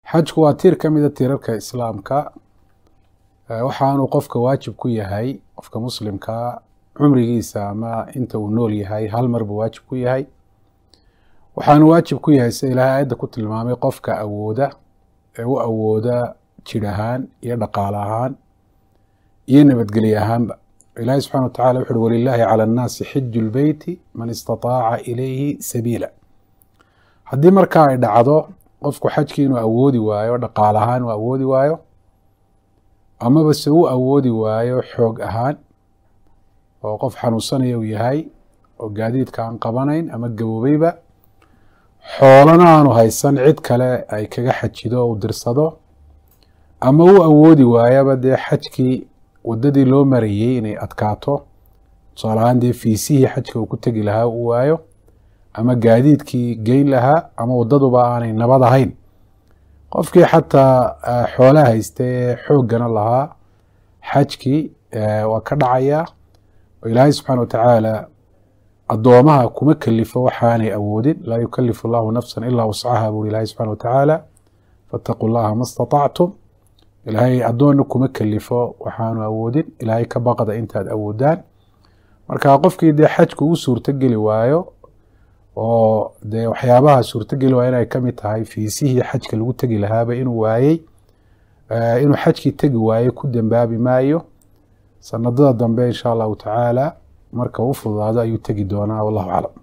xajku waa tiir ka mida tiirarka islaamka waxaanu qofka waajib ku yahay qofka muslimka cumrigiisa ama inta uu nool yahay hal mar buu waajib ku yahay waxaanu waajib ku yahay sida ilaahay aayadda ku tilmaamay qofka awooda ee u awooda jir ahaan iyo dhaqaale ahaan iyo nabadgelye ahaanba ilaahay subxana wa tacala wuxu uhi walilaahi cala annaasi xiju lbeyti man istataaca ilayhi sabiila haddii markaa ay dhacdo qofku xajkii inuu awoodi waayo dhaqaale ahaan uu awoodi waayo amaba se uu awoodi waayo xoog ahaan oo qof xanuunsanaya uu yahay oo gaadiidka aan qabanayn ama gaboobayba xoolana aanu haysan cid kale ay kaga xajido o u dirsado ama uu awoodi waayaba dee xajkii waddadii loo marayey inay adkaato tusaale ahaan dee fiisihii xajka uu ku tegi lahaa uu waayo ama gaadiidkii geyn lahaa ama waddaduba aanay nabad ahayn qofkii xataa xoolaha haysta ee xooggana lahaa xajkii waa ka dhacayaa oo ilaahay subxaana wa tacaala addoomaha kuma kelifo waxaanay awoodin laa yukalifu allahu nafsan ilaa wascaha buuri ilaahay subxana wa tacaala faataquu llaha ma istatactum ilaahay addoonna kuma kelifo waxaanu awoodin ilaahay ka baqda intaad awoodaan marka qofkii dee xajku u suurtogeli waayo oo dee waxyaabaha suurtogeli waayo inay ka mid tahay fiisihii xajka lagu tegi lahaaba inuu waayey inuu xajkii tegi waayo ku dembaabi maayo sanadada dambe insha allahu tacaala marka u fududaado ayuu tegi doonaa wallahu aclam